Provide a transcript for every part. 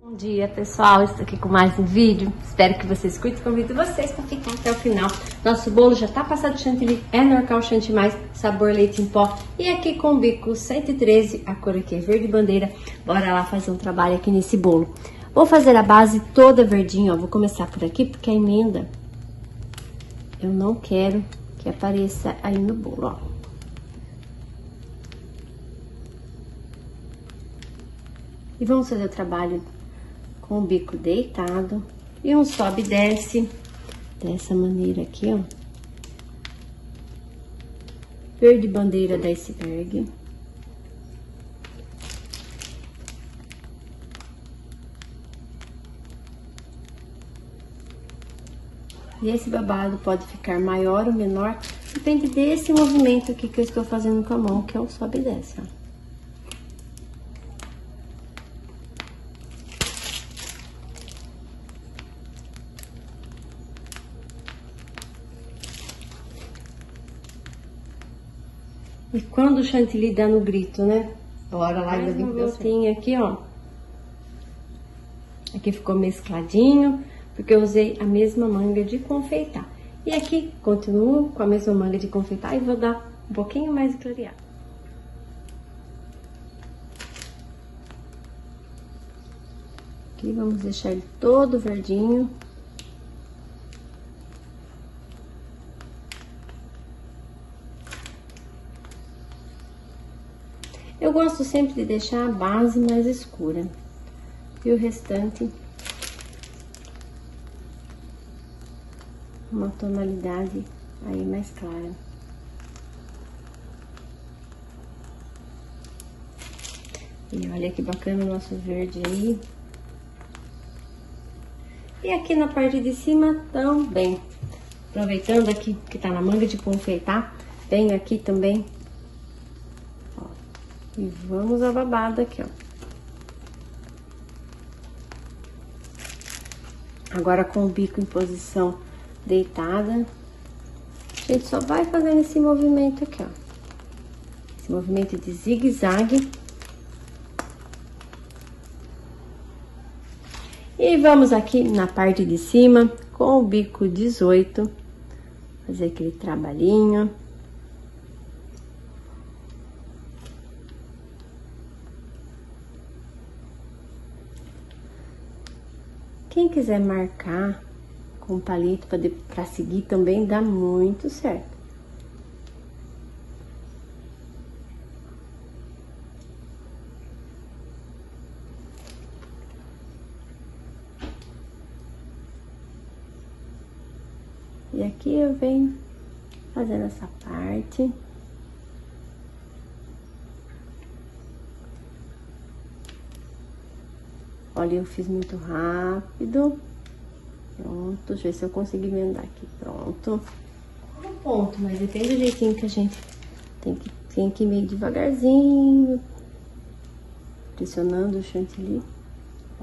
Bom dia, pessoal, estou aqui com mais um vídeo, espero que vocês curtam, convido vocês para ficar até o final. Nosso bolo já está passado de chantilly, é Norcal Chantimais, sabor leite em pó, e aqui com o bico 113, a cor aqui é verde bandeira. Bora lá fazer um trabalho aqui nesse bolo. Vou fazer a base toda verdinha, ó, vou começar por aqui porque a emenda eu não quero que apareça aí no bolo, ó. E vamos fazer o trabalho com o bico deitado e um sobe e desce dessa maneira aqui, ó. Verde bandeira da iceberg. E esse babado pode ficar maior ou menor, depende desse movimento aqui que eu estou fazendo com a mão, que é o sobe e desce, ó. E quando o chantilly dá no grito, né? Bora lá, ainda bem voltinha aqui, ó. Aqui ficou mescladinho, porque eu usei a mesma manga de confeitar. E aqui, continuo com a mesma manga de confeitar e vou dar um pouquinho mais de clareado. Aqui vamos deixar ele todo verdinho. Eu gosto sempre de deixar a base mais escura e o restante uma tonalidade aí mais clara. E olha que bacana o nosso verde aí. E aqui na parte de cima também, aproveitando aqui que tá na manga de confeitar, venho aqui também. E vamos ao babado aqui, ó. Agora com o bico em posição deitada, a gente só vai fazendo esse movimento aqui, ó. Esse movimento de zigue-zague. E vamos aqui na parte de cima, com o bico 18, fazer aquele trabalhinho. Quem quiser marcar com palito para seguir também dá muito certo. E aqui eu venho fazendo essa parte. Olha, eu fiz muito rápido. Pronto, deixa eu ver se eu consigo emendar aqui. Pronto. Um ponto, mas depende do jeitinho que a gente tem que ir meio devagarzinho. Pressionando o chantilly. Ó.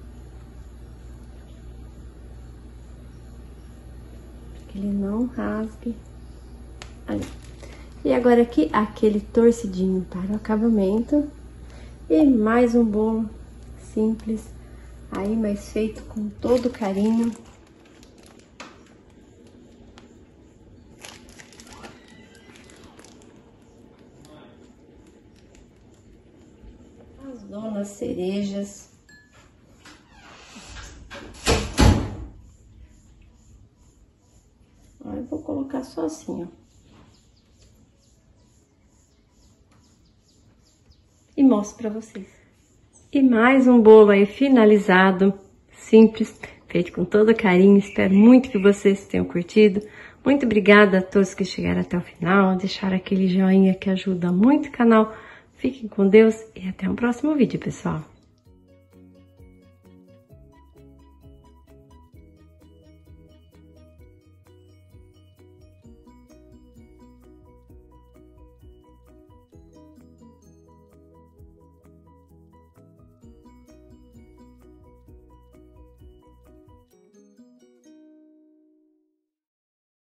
Que ele não rasgue. Ali. E agora aqui, aquele torcidinho para o acabamento. E mais um bolo simples, aí, mas feito com todo carinho. As donas cerejas. Aí eu vou colocar só assim, ó. E mostro pra vocês. E mais um bolo aí finalizado, simples, feito com todo carinho. Espero muito que vocês tenham curtido. Muito obrigada a todos que chegaram até o final, deixaram aquele joinha que ajuda muito o canal. Fiquem com Deus e até o próximo vídeo, pessoal.